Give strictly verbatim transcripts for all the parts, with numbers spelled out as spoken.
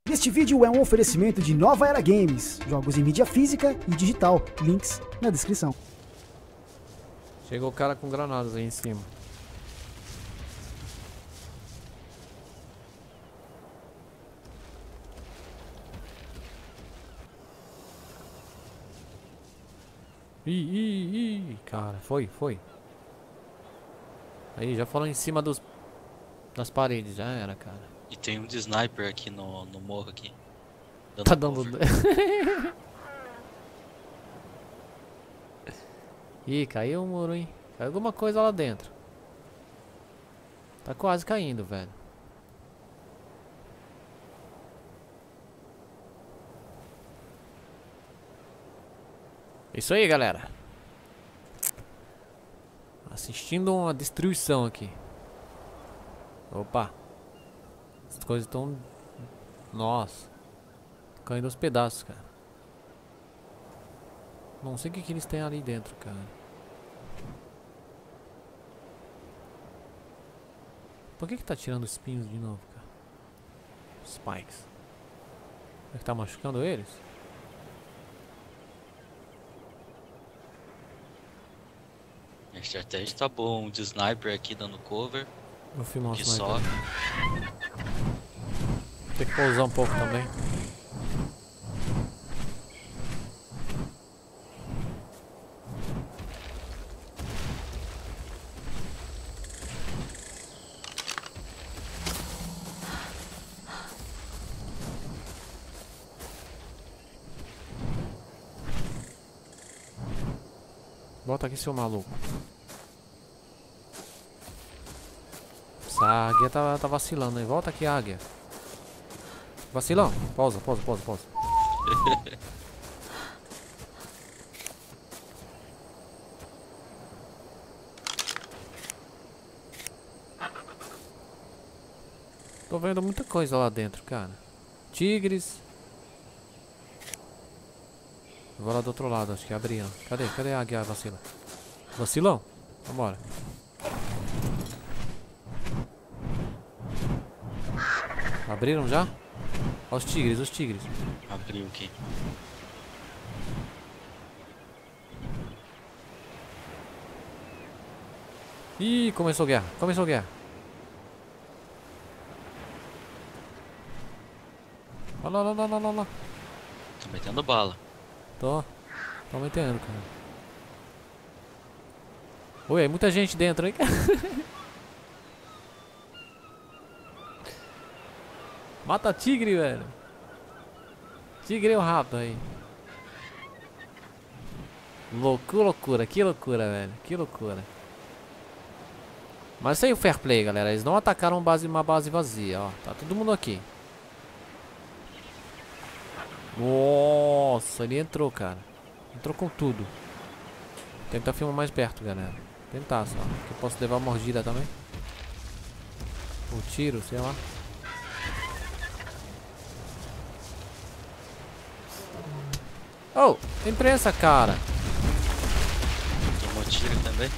Este vídeo é um oferecimento de Nova Era Games, jogos em mídia física e digital, links na descrição. Chegou o cara com granadas aí em cima. Ih, ih, ih, cara, foi, foi. Aí, já falou em cima dos das paredes, já era, cara. E tem um de sniper aqui no, no morro aqui. Dando Tá dando... cover. Ih, caiu o muro, hein? Caiu alguma coisa lá dentro. Tá quase caindo, velho. Isso aí, galera. Assistindo uma destruição aqui. Opa. As coisas estão... Nossa. Caindo aos pedaços, cara. Não sei o que, que eles têm ali dentro, cara. Por que que tá tirando espinhos de novo, cara? Spikes. É que tá machucando eles? A estratégia tá bom. Um de sniper aqui dando cover. Vou filmar um Que sniper. sobe. Tem que pousar um pouco também. Volta aqui, seu maluco. Essa águia tá, tá vacilando aí. Volta aqui, águia. Vacilão. Pausa, pausa, pausa, pausa. Tô vendo muita coisa lá dentro, cara. Tigres. Vou lá do outro lado, acho que abriram. Cadê? Cadê a águia vacila? Vacilão? Vambora. Abriram já? Olha os tigres, os tigres. Abriu aqui. Ih, começou a guerra, começou a guerra. Olha lá, olha lá, olha lá, olha lá. Tô metendo bala. Tô, tô metendo, cara. Oi, muita gente dentro, hein? Mata tigre, velho. Tigre é o rato aí. Loucura, loucura, que loucura, velho. Que loucura. Mas isso aí é o fair play, galera. Eles não atacaram base, uma base vazia, ó. Tá todo mundo aqui. Nossa, ele entrou, cara. Entrou com tudo. Tentar filmar mais perto, galera. Tentar só. Que eu posso levar uma mordida também. Um tiro, sei lá. Oh, tem prensa, cara. Tomou tiro também.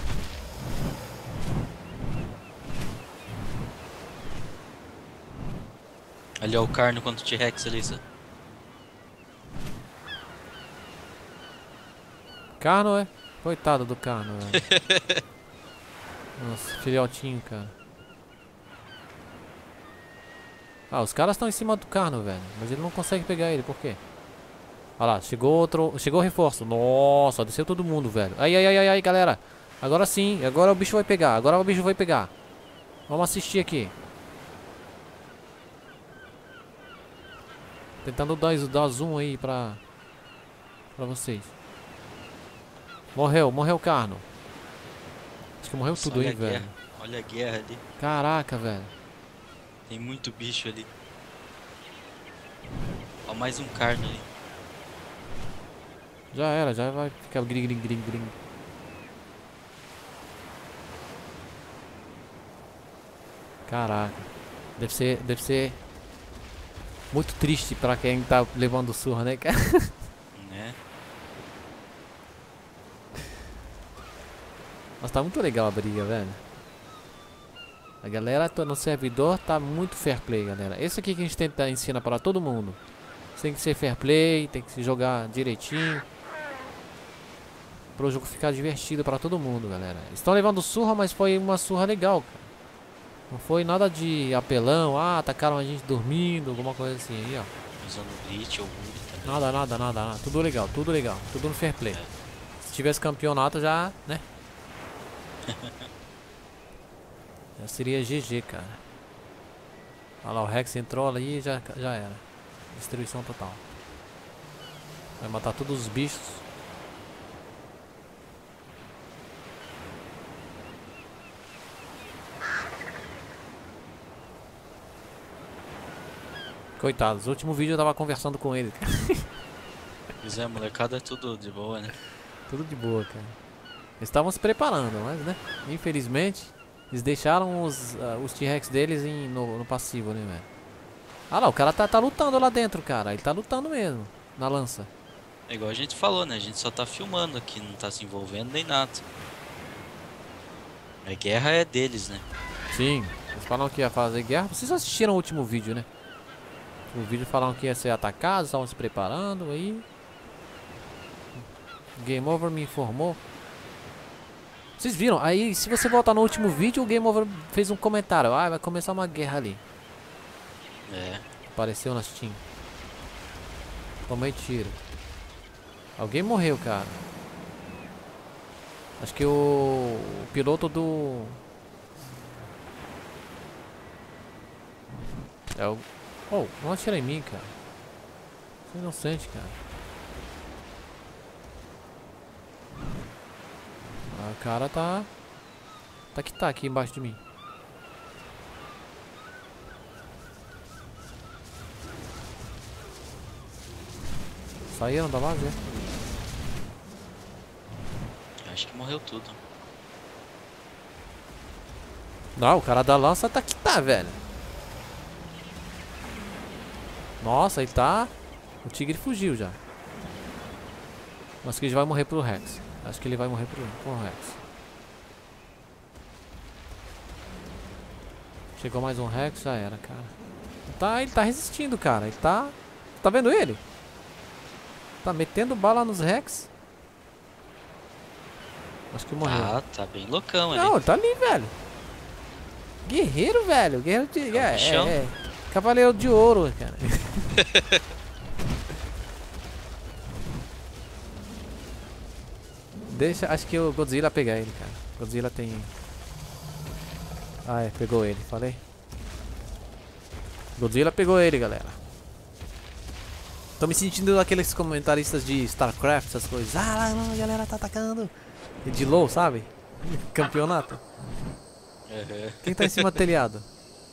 Ali ó o carno contra o T-Rex ali, só. Carno, é? Coitado do carno, velho. Nossa, filhotinho, cara. Ah, os caras estão em cima do carno, velho. Mas ele não consegue pegar ele, por quê? Olha lá, chegou outro. Chegou o reforço. Nossa, desceu todo mundo, velho. Ai, ai, ai, ai, ai, galera. Agora sim, agora o bicho vai pegar. Agora o bicho vai pegar. Vamos assistir aqui. Tentando dar, dar zoom aí pra, pra vocês. Morreu, morreu o carno. Acho que morreu Nossa, tudo olha aí, a velho. guerra. Olha a guerra ali. Caraca, velho. Tem muito bicho ali. Ó, mais um carno ali. Já era, já vai ficar gring, gring, gring, gring. Caraca. Deve ser, deve ser muito triste pra quem tá levando surra, né, cara? Né? Mas tá muito legal a briga, velho. A galera tá no servidor tá muito fair play, galera. Esse aqui que a gente tenta ensinar para todo mundo. Tem que ser fair play, tem que se jogar direitinho. Para o jogo ficar divertido para todo mundo, galera. Estão levando surra, mas foi uma surra legal, cara. Não foi nada de apelão, ah, atacaram a gente dormindo, alguma coisa assim aí, ó. Usando glitch ou bug também. Nada, nada, nada, nada. Tudo legal, tudo legal. Tudo no fair play. É. Se tivesse campeonato já, né? Já seria G G, cara. Olha lá, o Rex entrou ali e já, já era. Destruição total. Vai matar todos os bichos. Coitados, no último vídeo eu tava conversando com ele. Pois é, molecada é tudo de boa, né? Tudo de boa, cara. Eles estavam se preparando, mas né? Infelizmente, eles deixaram os, uh, os T-Rex deles em, no, no passivo, né, velho? Ah lá, o cara tá, tá lutando lá dentro, cara. Ele tá lutando mesmo, na lança. É igual a gente falou, né? A gente só tá filmando aqui, não tá se envolvendo nem nada. A guerra é deles, né? Sim, eles falaram que ia fazer guerra. Vocês assistiram o último vídeo, né? O vídeo falaram que ia ser atacado, estavam se preparando aí. Game Over me informou. Vocês viram? Aí, se você voltar no último vídeo, o Game Over fez um comentário. Ah, vai começar uma guerra ali. É. Apareceu na Steam. Tomei tiro. Alguém morreu, cara. Acho que o, o piloto do... É o... Oh, não atira em mim, cara. Você é inocente, cara. Ah, o cara tá... Tá que tá aqui embaixo de mim. Saíram da base, é? Acho que morreu tudo. Não, o cara da lança tá que tá, velho. Nossa, ele tá... O tigre fugiu já. Acho que ele vai morrer pro Rex. Acho que ele vai morrer pro, pro Rex. Chegou mais um Rex, já era, cara. Tá, ele tá resistindo, cara. Ele tá... Tá vendo ele? Tá metendo bala nos Rex. Acho que morreu. Ah, tá bem loucão ali. Não, ele tá ali, velho. Guerreiro, velho. Guerreiro de... É um É, bichão. é, é. Cavaleiro de ouro, cara. Deixa, acho que o Godzilla pegar ele, cara. Godzilla tem... Ah, é, pegou ele, falei. Godzilla pegou ele, galera. Tô me sentindo aqueles comentaristas de StarCraft, essas coisas. Ah, não, a galera tá atacando. E de LoL, sabe? Campeonato. Uhum. Quem tá em cima do telhado?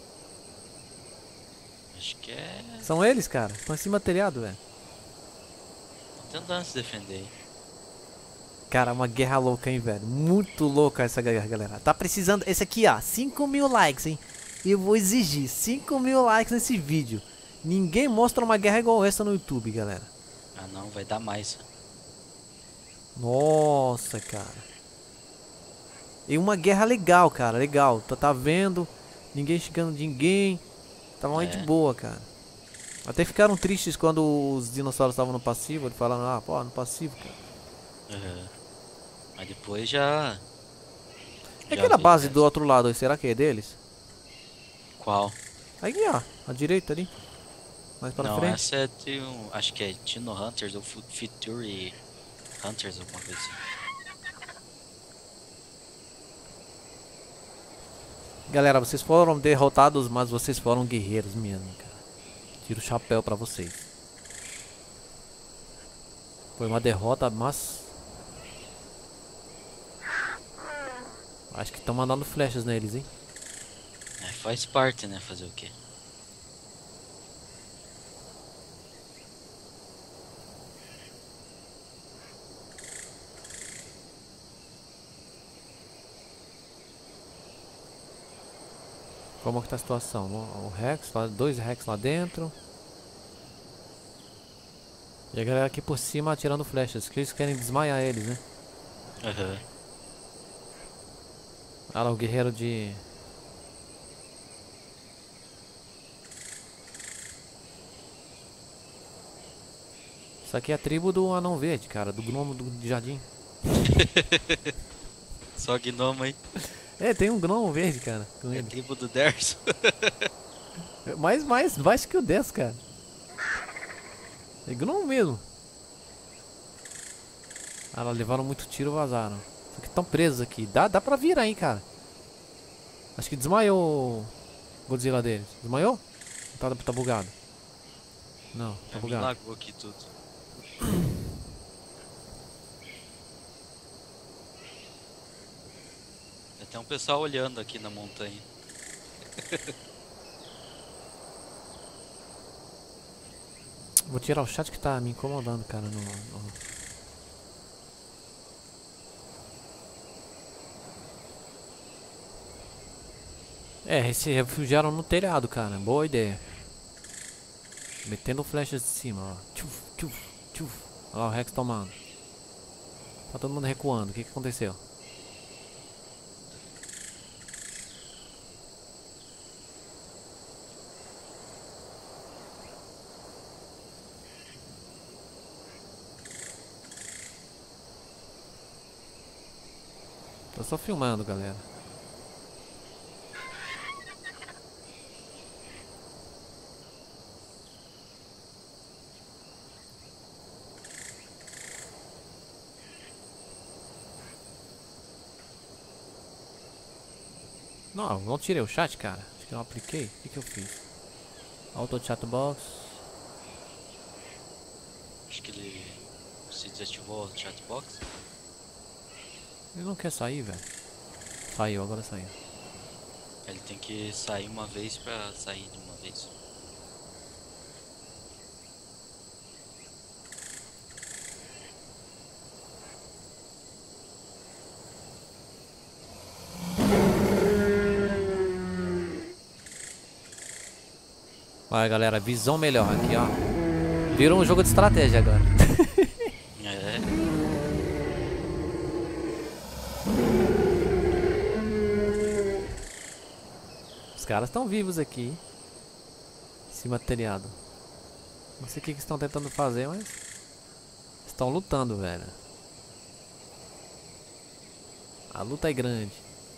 Acho que é... São eles, cara. Estão em cima do telhado, velho. Tô tentando se defender aí. Cara, uma guerra louca, hein, velho. Muito louca essa guerra, galera. Tá precisando... Esse aqui, ó. cinco mil likes, hein. Eu vou exigir cinco mil likes nesse vídeo. Ninguém mostra uma guerra igual essa no YouTube, galera. Ah não, vai dar mais. Nossa, cara. E uma guerra legal, cara. Legal. Tu tá vendo? Ninguém chegando de ninguém. Tava muito É. de boa, cara. Até ficaram tristes quando os dinossauros estavam no passivo. Eles falaram, ah, pô, no passivo, cara. Uhum. Mas depois já... É já aquela vi, base né? do outro lado, será que é deles? Qual? Aí, ó, à direita ali. Mais pra Não, frente. essa é de um... Acho que é Dino Hunters ou Fu- Fury Hunters, alguma coisa assim. Galera, vocês foram derrotados, mas vocês foram guerreiros mesmo, cara. Tiro o chapéu pra vocês. Foi uma derrota, mas... Acho que estão mandando flechas neles, hein? É, faz parte, né? Fazer o quê? Como que tá a situação? O o Rex, lá- dois Rex lá dentro. E a galera aqui por cima atirando flechas, que eles querem desmaiar eles, né? Aham. Ah lá, o guerreiro de... Isso aqui é a tribo do anão verde, cara, do gnomo do jardim. Só gnomo aí. É, tem um gnomo verde, cara, com É ele. tribo do Derso. Mais, mais baixo que o dez, cara. É gnomo mesmo. Ah, lá, levaram muito tiro e vazaram. Só que estão presos aqui. Dá, dá pra virar, hein, cara. Acho que desmaiou o Godzilla deles. Desmaiou? Tá, tá bugado. Não, tá Me bugado. lagou aqui tudo. Tem um pessoal olhando aqui na montanha. Vou tirar o chat que tá me incomodando, cara. No, no... É, se refugiaram no telhado, cara. Boa ideia. Metendo flechas de cima, ó. Tchuf, tchuf, tchuf. Olha lá o Rex tomando. Tá todo mundo recuando. O que que aconteceu? Tô só filmando, galera. Não, não tirei o chat, cara. Acho que eu apliquei. O que que eu fiz? Auto chat box. Acho que ele se desativou o chatbox. Ele não quer sair, velho. Saiu, agora saiu. Ele tem que sair uma vez pra sair de uma vez. Vai, galera, visão melhor aqui, ó. Virou um jogo de estratégia agora. É. Os caras estão vivos aqui. Em cima do telhado. Não sei o que que estão tentando fazer, mas... estão lutando, velho. A luta é grande.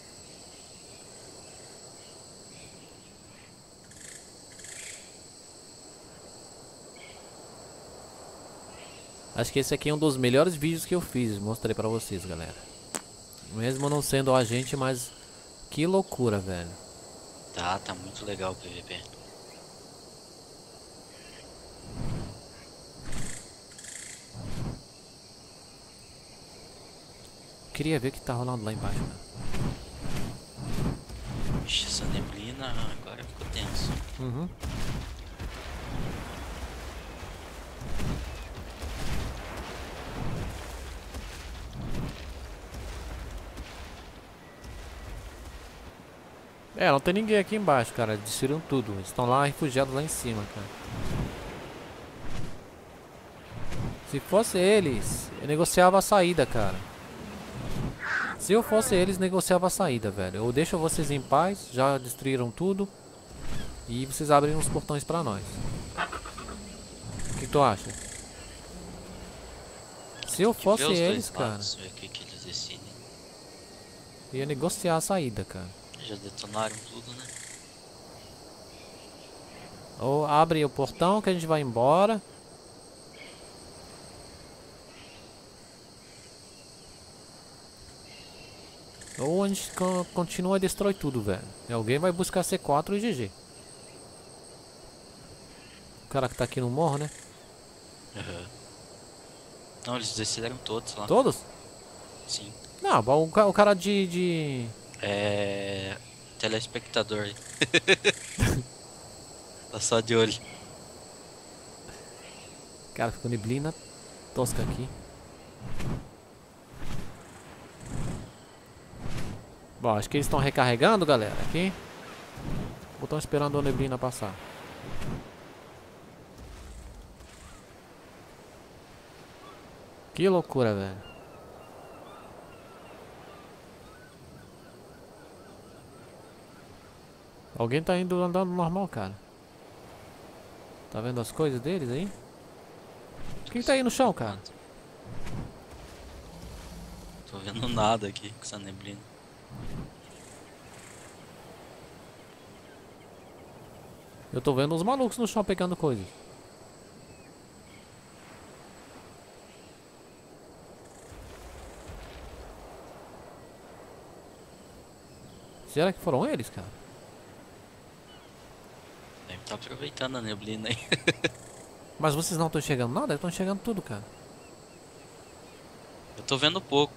Acho que esse aqui é um dos melhores vídeos que eu fiz. Mostrei pra vocês, galera. Mesmo não sendo a gente, mas... que loucura, velho. Tá, tá muito legal o P V P. Queria ver o que tá rolando lá embaixo, cara. Ixi, essa neblina agora ficou tenso. Uhum. É, não tem ninguém aqui embaixo, cara. Desceram tudo. Eles estão lá refugiados lá em cima, cara. Se fosse eles, eu negociava a saída, cara. Se eu fosse eles, negociava a saída, velho. Eu deixo vocês em paz, já destruíram tudo. E vocês abrem uns portões pra nós. O que tu acha? Se eu fosse Ver os dois eles, cara, lados, ver o que, que eles decidem. eu ia negociar a saída, cara. Já detonaram tudo, né? Ou abre o portão que a gente vai embora. Ou a gente co- continua e destrói tudo, velho. E alguém vai buscar C quatro e G G. O cara que tá aqui no morro, né? Uhum. Não, eles decidiram todos lá. Todos? Sim. Não, o, ca- o cara de... de... É. Telespectador aí. Tá só de olho. Cara, ficou neblina tosca aqui. Bom, acho que eles estão recarregando, galera, aqui. Ou estão esperando a neblina passar. Que loucura, velho. Alguém tá indo andando normal, cara. Tá vendo as coisas deles aí? Quem tá aí no chão, cara? Tô vendo nada aqui com essa neblina. Eu tô vendo uns malucos no chão pegando coisas. Será que foram eles, cara? Deve tá aproveitando a neblina aí. Mas vocês não estão enxergando nada? Estão enxergando tudo, cara. Eu tô vendo pouco.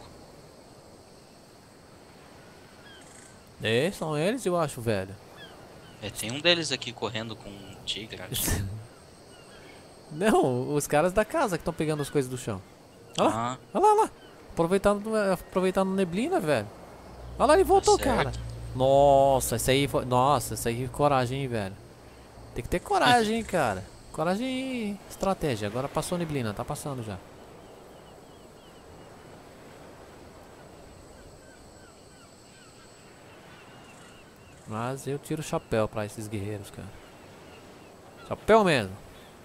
É, são eles, eu acho, velho. É, tem um deles aqui correndo com um tigre, acho. Não, os caras da casa que estão pegando as coisas do chão. Olha lá, Ah, olha lá, olha lá. Aproveitando, aproveitando neblina, velho. Olha lá, ele voltou, tá cara. certo. Nossa, esse aí foi... Nossa, esse aí coragem, hein, velho. Tem que ter coragem, hein, cara. Coragem e estratégia. Agora passou a neblina, tá passando já. Mas eu tiro o chapéu pra esses guerreiros, cara. Chapéu mesmo.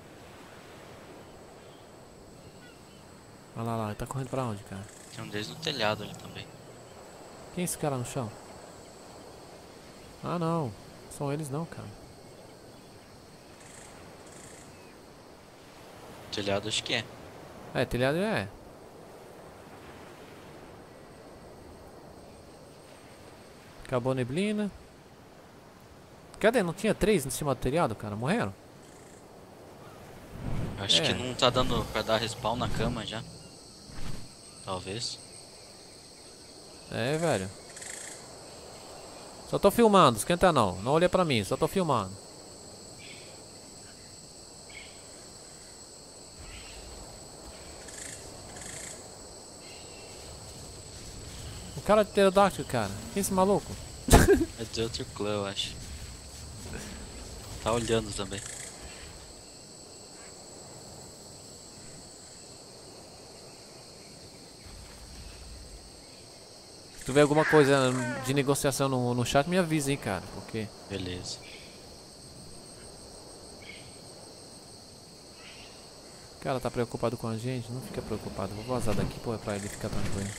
Olha lá, lá, ele tá correndo pra onde, cara? Tem um deles no telhado ali também. Quem é esse cara no chão? Ah, não. São eles não, cara. Telhado acho que é. É, telhado é. Acabou a neblina. Cadê? Não tinha três em cima do telhado, cara? Morreram? Eu acho É. que não tá dando pra dar respawn na cama já. Talvez. É, velho. Só tô filmando, esquenta não. Não olha pra mim, só tô filmando. O cara de pterodáctilo, cara. Quem é esse maluco? É de outro clã, eu acho. Tá olhando também. Se tu vê alguma coisa de negociação no, no chat, me avisa, hein, cara. Porque... Beleza. O cara tá preocupado com a gente, não fica preocupado. Vou vazar daqui, pô, pra ele ficar tranquilo.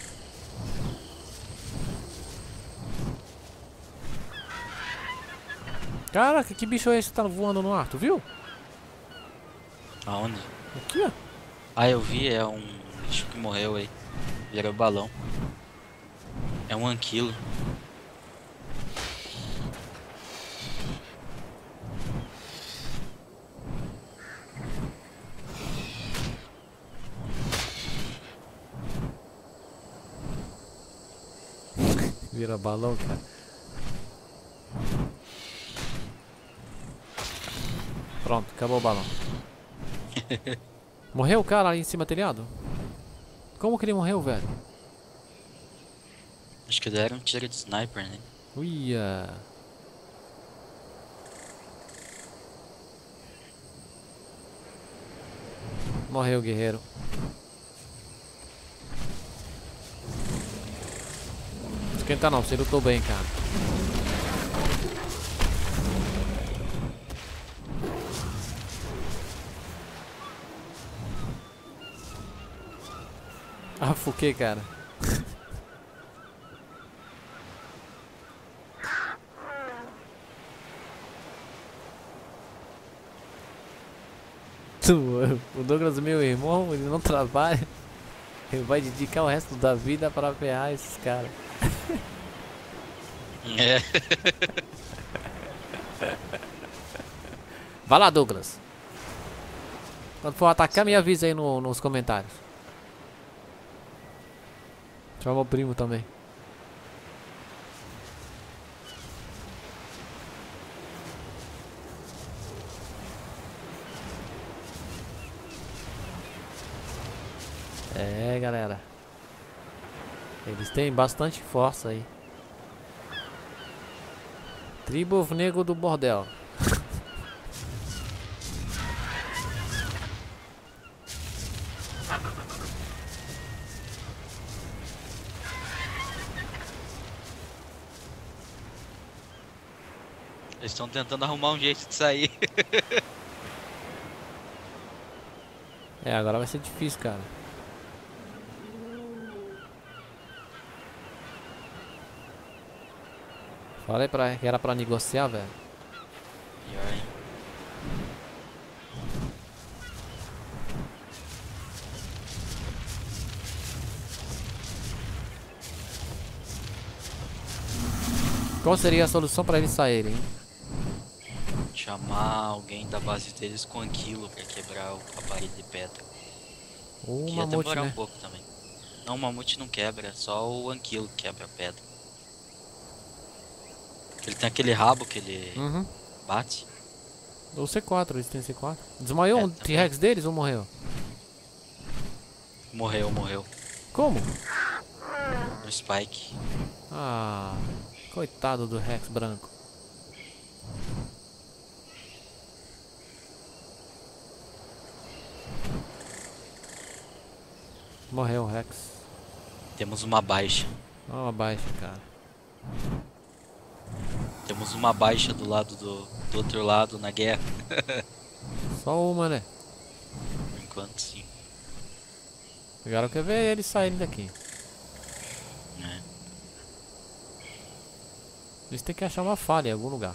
Caraca, que bicho é esse que tá voando no ar, tu viu? Aonde? Aqui, ó. Ah, eu vi, é um bicho que morreu aí. Ele era balão. É um anquilo. Vira balão, cara. Pronto, acabou o balão. Morreu o cara ali em cima do telhado? Como que ele morreu, velho? Acho que deram um tiro de sniper, né? Uia. Morreu o guerreiro. Esquenta não, você lutou bem, cara. Ah, fuquei, cara. O Douglas, meu irmão, ele não trabalha. Ele vai dedicar o resto da vida para ferrar esses caras. É. Vai lá, Douglas. Quando for atacar, me avisa aí no, nos comentários. Chama o primo também. É, galera. Eles têm bastante força aí. Tribo Negro do Bordel. Eles estão tentando arrumar um jeito de sair. É, agora vai ser difícil, cara. Falei pra, que era pra negociar, velho. Pior, hein? Qual seria a solução pra eles saírem, hein? Chamar alguém da base deles com anquilo pra quebrar o- a parede de pedra. Ou Que um ia mamute, demorar um né? pouco também. Não, o mamute não quebra, só o anquilo que quebra a pedra. Ele tem aquele rabo que ele Uhum. bate. Ou C quatro, eles têm C quatro. Desmaiou É, um também. T-Rex deles ou morreu? Morreu, morreu. Como? No Spike. Ah, coitado do Rex branco. Morreu o Rex. Temos uma baixa. Ó, uma baixa, cara. Temos uma baixa do lado do, do outro lado na guerra. Só uma, né? Por enquanto, sim. Agora eu quero ver eles saírem daqui. Né? Eles têm que achar uma falha em algum lugar.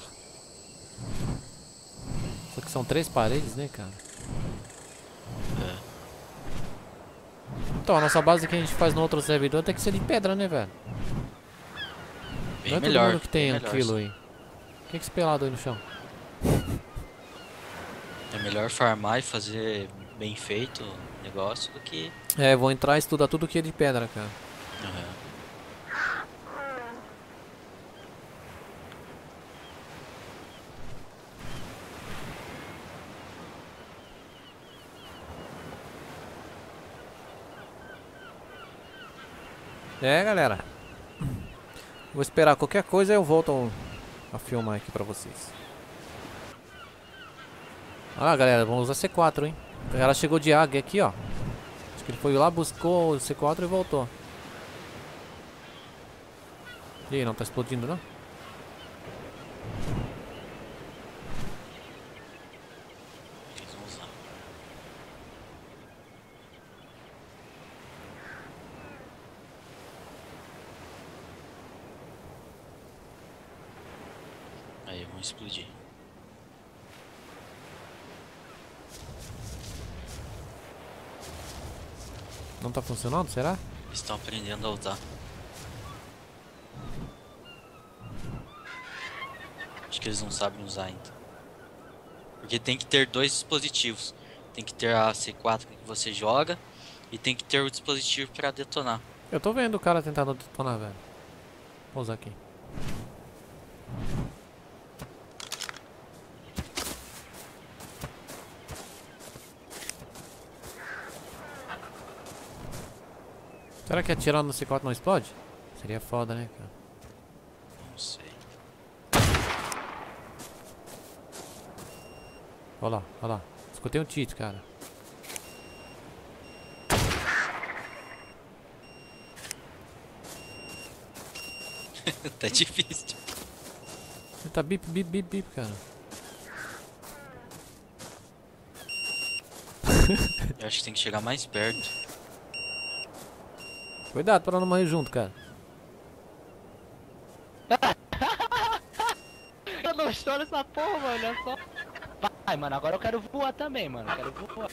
Só que são três paredes, né, cara? É. Então, a nossa base que a gente faz no outro servidor tem que ser de pedra, né, velho? Bem Não é melhor. todo mundo que tem bem melhor, aquilo sim. aí. O que é esse pelado aí no chão? É melhor farmar e fazer bem feito o negócio do que. É, vou entrar e estudar tudo que é de pedra, cara. Aham. É, galera. Vou esperar qualquer coisa eu volto a filmar aqui pra vocês. Ah, galera, vamos usar C quatro, hein? Ela chegou de águia aqui, ó. Acho que ele foi lá, buscou o C quatro e voltou. E aí, não tá explodindo, não? Eles vão usar. Aí vão explodir. Não tá funcionando, será? Eles estão aprendendo a usar. Acho que eles não sabem usar ainda. Porque tem que ter dois dispositivos. Tem que ter a C quatro que você joga e tem que ter o dispositivo para detonar. Eu tô vendo o cara tentando detonar, velho. Vou usar aqui. Será que atirando no C quatro não explode? Seria foda, né, cara? Não sei. Olha lá, olha lá. Escutei um tito, cara. Tá difícil. Ele tá bip, bip, bip, bip, cara. Eu acho que tem que chegar mais perto. Cuidado pra não morrer junto, cara. Eu não estouro essa porra, mano, olha só. Vai, mano, agora eu quero voar também, mano. Eu quero voar.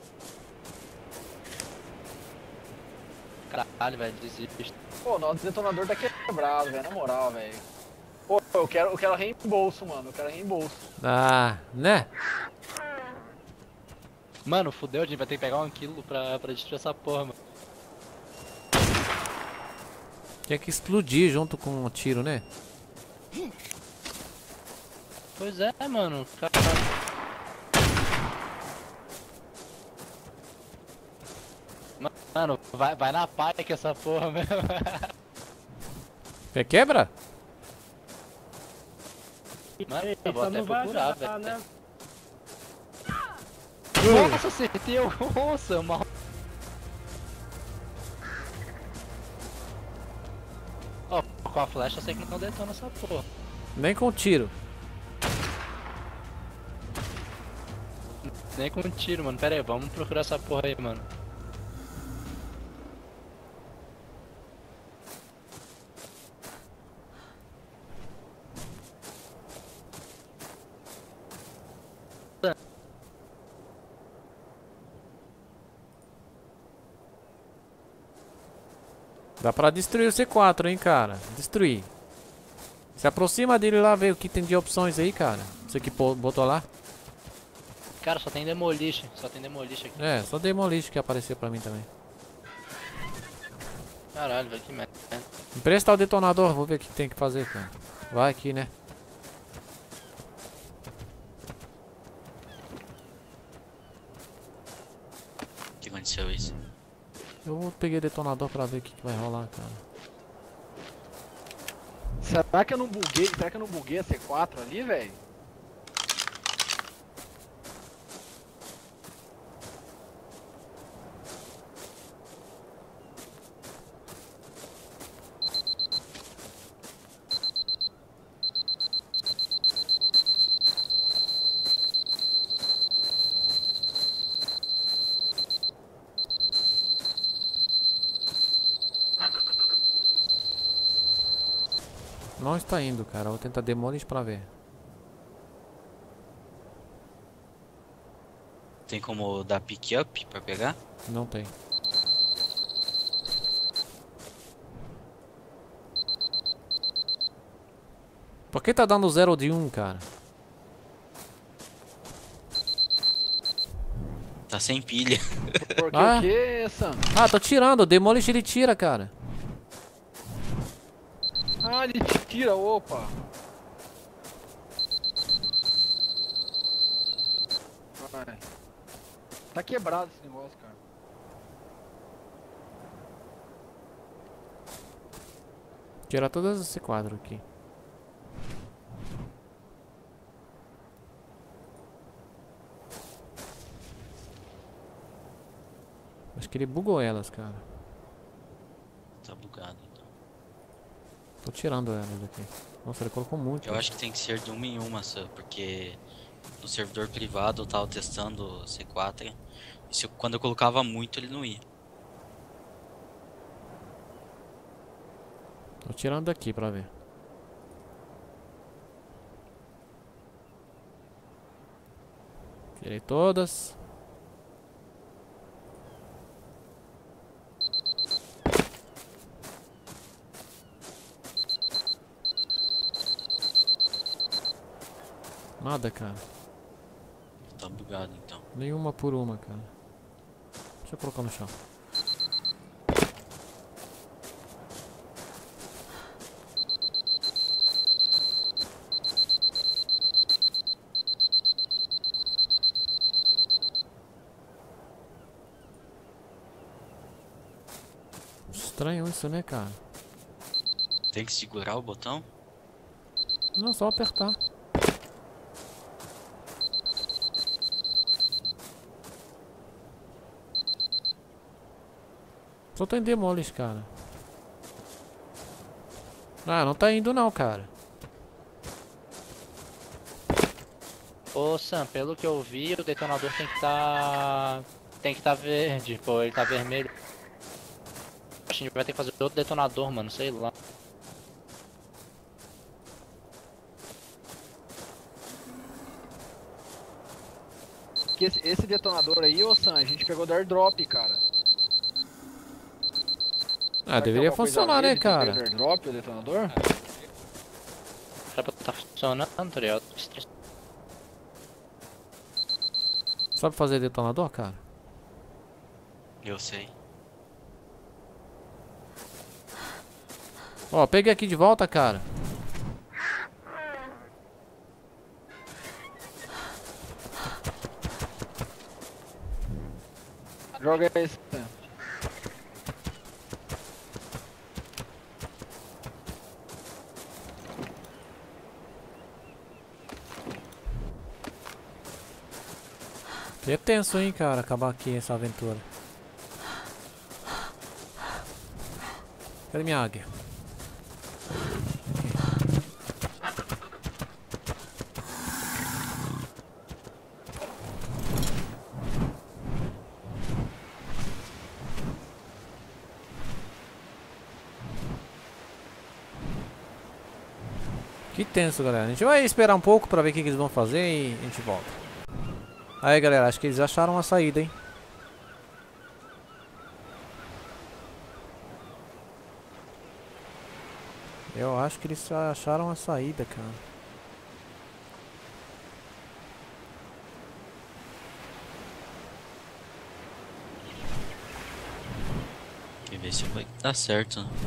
Caralho, velho, desisto. Pô, nosso detonador tá quebrado, velho, na moral, velho. Pô, eu quero, eu quero reembolso, mano, eu quero reembolso. Ah, né? Mano, fudeu, a gente vai ter que pegar um quilo pra, pra destruir essa porra, mano. Tinha que explodir junto com o tiro, né? Pois é, mano. Caralho. Mano, vai, vai na palha que essa porra mesmo. Quer quebra? Mano, eu vou até não vai procurar, adiantar, velho. né? Nossa, acertei o onça, mal. Ó, com a flecha eu sei que não detona essa porra. Nem com tiro. Nem com tiro, mano. Pera aí, vamos procurar essa porra aí, mano. Dá pra destruir o C quatro, hein, cara. Destruir. Se aproxima dele lá, vê o que tem de opções aí, cara. Você que botou lá. Cara, só tem demolish. Só tem demolish aqui. É, só demolish que apareceu pra mim também. Caralho, velho, que merda. Empresta o detonador, vou ver o que tem que fazer, cara. Vai aqui, né? O que aconteceu isso? Eu peguei o detonador pra ver o que, que vai rolar, cara. Será que eu não buguei? Será que eu não buguei a C quatro ali, velho? Não está indo, cara. Vou tentar demolish pra ver. Tem como dar pick up pra pegar? Não tem. Por que tá dando zero de um, cara? Tá sem pilha. Por que Ah. o que, Sam? Ah, tô tirando. O demolish ele tira, cara. Ah, ele tira, opa. Vai. Tá quebrado esse negócio, cara. Tira todas esse quadro aqui. Acho que ele bugou elas, cara. Tá bugado então. Tô tirando elas aqui. Nossa, ele colocou muito. Eu acho que tem que ser de uma em uma só, porque no servidor privado eu tava testando o C quatro. E se eu- quando eu colocava muito ele não ia. Tô tirando daqui pra ver. Tirei todas. Nada, cara. Tá bugado então. Nenhuma por uma, cara. Deixa eu colocar no chão. Estranho isso, né, cara? Tem que segurar o botão? Não, só apertar. Só tem demolish, cara. Ah, não tá indo não, cara. Ô Sam, pelo que eu vi, o detonador tem que tá... Tem que tá verde, pô, ele tá vermelho. Acho que a gente vai ter que fazer outro detonador, mano, sei lá. Que esse, esse detonador aí, ô Sam, a gente pegou do airdrop, cara. Ah, Será que deveria tem alguma coisa funcionar, a ver né, de ter pego cara? do airdrop, o detonador? Era pra tá funcionando, tá ligado? Sabe fazer detonador, cara? Eu sei. Ó, peguei aqui de volta, cara. Joga esse, Sam. É tenso, hein, cara, acabar aqui essa aventura. Cadê minha águia? Que tenso, galera. A gente vai esperar um pouco pra ver o que, que eles vão fazer e a gente volta. Aí, galera, acho que eles acharam a saída, hein? Eu acho que eles acharam a saída, cara. Quer ver se vai dar certo, né?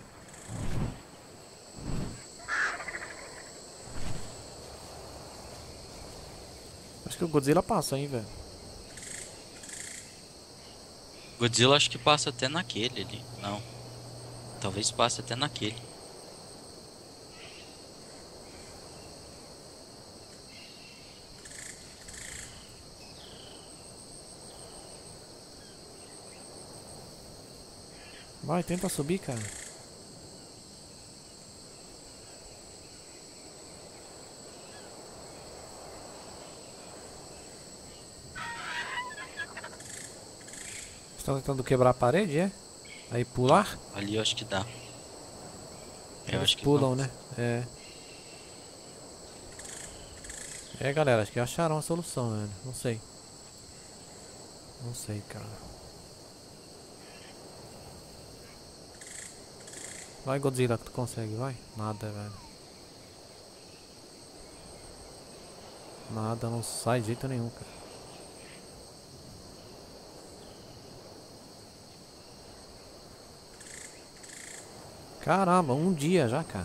Acho que o Godzilla passa, hein, velho. Godzilla acho que passa até naquele ali. Não. Talvez passe até naquele. Vai, tenta subir, cara. Estão tentando quebrar a parede, é? Aí pular? Ali eu acho que dá. Eu Eles acho que pulam, não. né? É. É, galera, acho que acharam a solução, velho. Não sei. Não sei, cara. Vai, Godzilla, que tu consegue, vai. Nada, velho. Nada, não sai de jeito nenhum, cara. Caramba, um dia já, cara.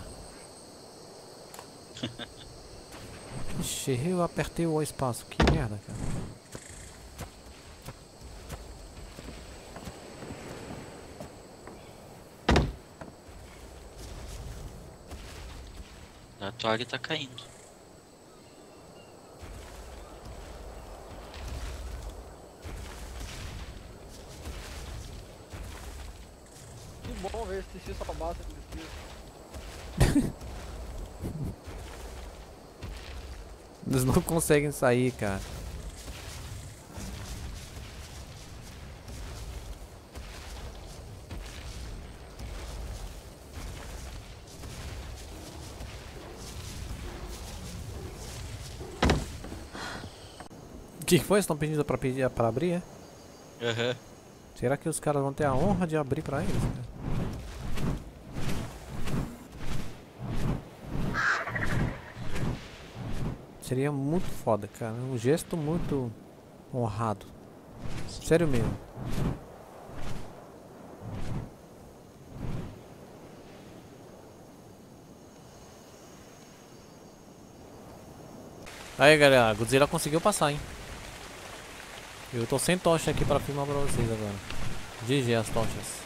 Ixi, eu apertei o espaço. Que merda, cara. A torre tá caindo. Que bom ver se sua base existia. Eles não conseguem sair, cara. O que foi? Estão pedindo pra, pedir, pra abrir, é? Aham. Será que os caras vão ter a honra de abrir pra eles, cara? Seria muito foda, cara. Um gesto muito honrado. Sério mesmo. Aí, galera, Godzilla conseguiu passar, hein? Eu tô sem tocha aqui pra filmar pra vocês agora. G G as tochas.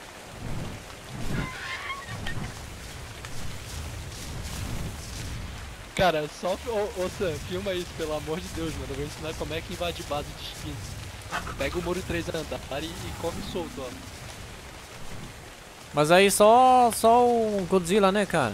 Cara, só. Ô, ô Sam, filma isso, pelo amor de Deus, mano. Eu vou ensinar como é que invade base de skins. Pega o muro três andares e, e come solto, ó. Mas aí só, só o Godzilla, né, cara?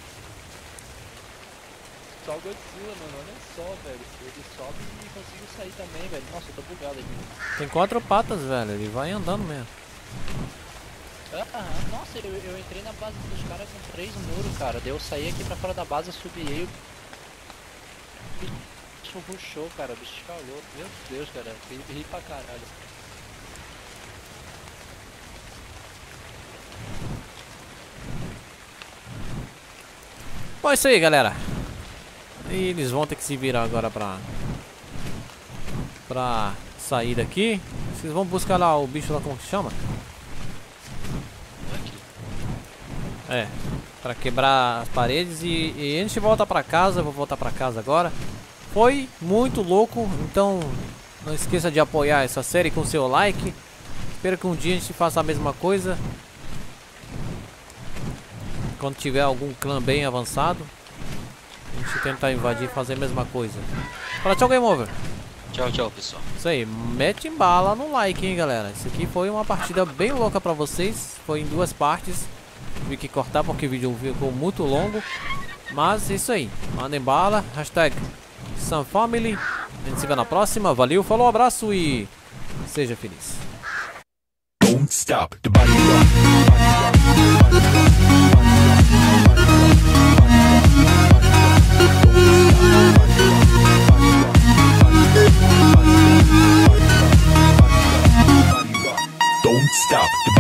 Só o Godzilla, mano, olha só, velho. Ele sobe e conseguiu sair também, velho. Nossa, eu tô bugado aqui. Tem quatro patas, velho. Ele vai andando mesmo. Ah, nossa, eu, eu entrei na base dos caras com três muros, cara. Daí eu saí aqui pra fora da base, subi e o bicho rushou, cara. O bicho escalou. Meu Deus, cara. Ri, ri pra caralho. Bom, é isso aí, galera. E eles vão ter que se virar agora pra... Pra sair daqui. Vocês vão buscar lá o bicho lá, como que chama? É, pra quebrar as paredes e, e a gente volta pra casa. Eu vou voltar pra casa agora. Foi muito louco, então não esqueça de apoiar essa série com seu like. Espero que um dia a gente faça a mesma coisa. Quando tiver algum clã bem avançado, a gente tentar invadir e fazer a mesma coisa. Fala tchau, Game Over. Tchau, tchau, pessoal. Isso aí, mete bala no like, hein, galera. Isso aqui foi uma partida bem louca pra vocês. Foi em duas partes. Tive que cortar porque o vídeo ficou muito longo. Mas é isso aí, mandem bala. Hashtag SamFamily. A gente se vê na próxima. Valeu, falou, abraço e seja feliz. Don't stop the body rock. stop. The